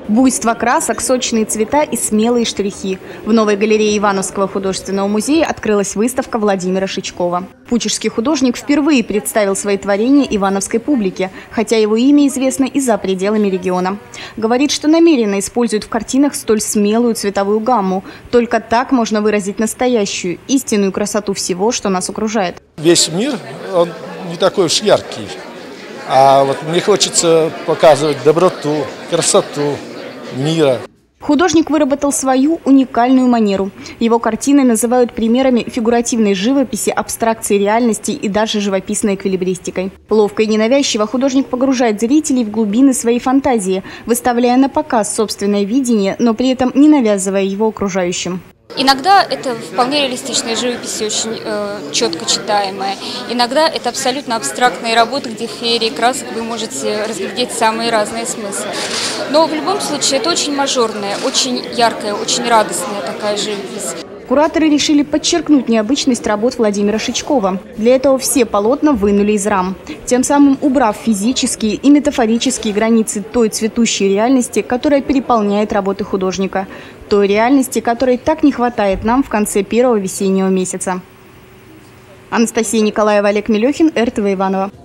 Буйство красок, сочные цвета и смелые штрихи. В новой галерее Ивановского художественного музея открылась выставка Владимира Шичкова. Пучежский художник впервые представил свои творения ивановской публике, хотя его имя известно и за пределами региона. Говорит, что намеренно использует в картинах столь смелую цветовую гамму. Только так можно выразить настоящую, истинную красоту всего, что нас окружает. Весь мир, он не такой уж яркий. А вот мне хочется показывать доброту, красоту мира. Художник выработал свою уникальную манеру. Его картины называют примерами фигуративной живописи, абстракции реальности и даже живописной эквилибристикой. Ловко и ненавязчиво художник погружает зрителей в глубины своей фантазии, выставляя на показ собственное видение, но при этом не навязывая его окружающим. Иногда это вполне реалистичная живопись, очень четко читаемая. Иногда это абсолютно абстрактные работы, где в феерии красок вы можете разглядеть самые разные смыслы. Но в любом случае это очень мажорная, очень яркая, очень радостная такая живопись. Кураторы решили подчеркнуть необычность работ Владимира Шичкова. Для этого все полотна вынули из рам, тем самым убрав физические и метафорические границы той цветущей реальности, которая переполняет работы художника. Той реальности, которой так не хватает нам в конце первого весеннего месяца. Анастасия Николаева, Олег Мелехин, РТВ Иваново.